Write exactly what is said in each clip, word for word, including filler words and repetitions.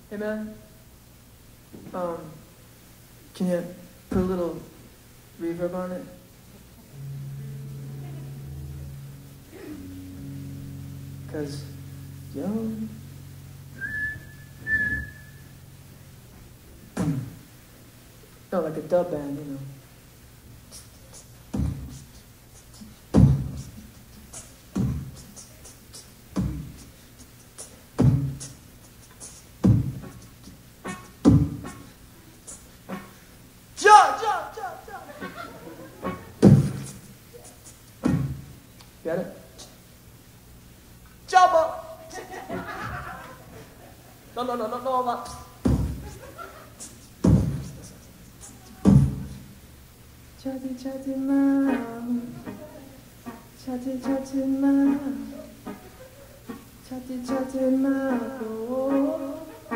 Hey man, um, can you put a little reverb on it? Cause, yo, no, like a dub band, you know. Jump, jump, jump, jump. Got it? Jump up. No, no, no, no, no, no. Chatty, chatty, mom. Chatty, chatty, mom. Chatty, chatty, mom. Oh.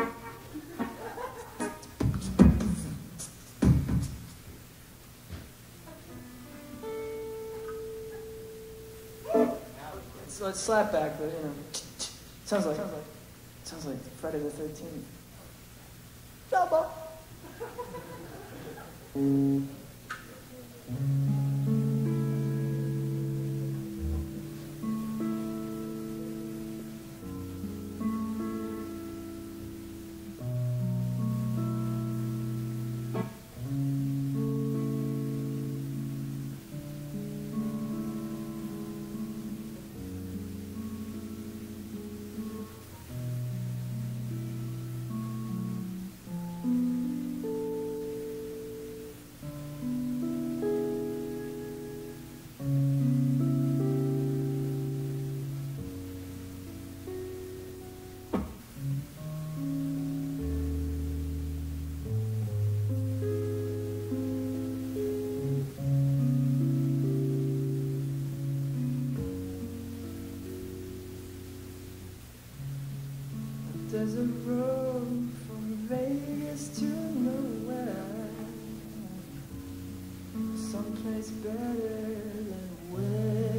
So it's slap back, but you know, sounds like sounds like sounds like Friday the thirteenth. Double. There's a road from Vegas to nowhere, someplace better than where